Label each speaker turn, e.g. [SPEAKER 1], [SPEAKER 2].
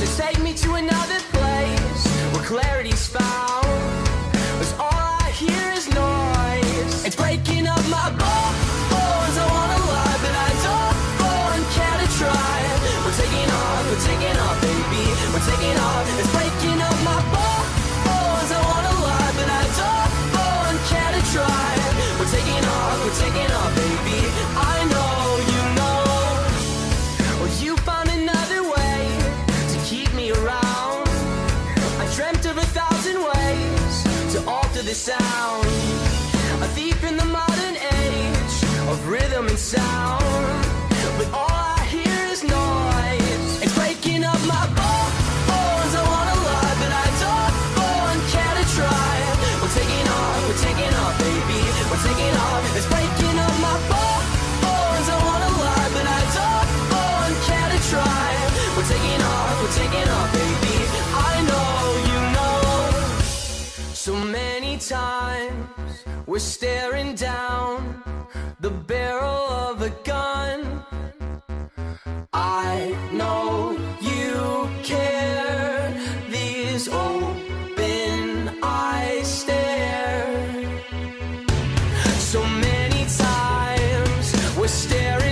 [SPEAKER 1] Just take me to another place where clarity's found. 'Cause all I hear is noise. It's breaking up my bones. I wanna lie, but I don't care to try. We're taking off, baby. We're taking off. It's breaking up my bones. I wanna lie, but I don't care to try. We're taking off, baby. I know you know. Well, you found another way to keep me around. I dreamt of 1,000 ways to alter the sound. A thief in the modern age of rhythm and sound. But all I hear is noise. It's breaking up my bones. I wanna lie, but I don't care to try. We're taking off, baby. We're taking off. It's breaking up my bones. I wanna lie, but I don't care to try. We're taking off, baby. I know you know. So many times we're staring down the barrel of a gun. I know you care. These open eyes stare. So many times we're staring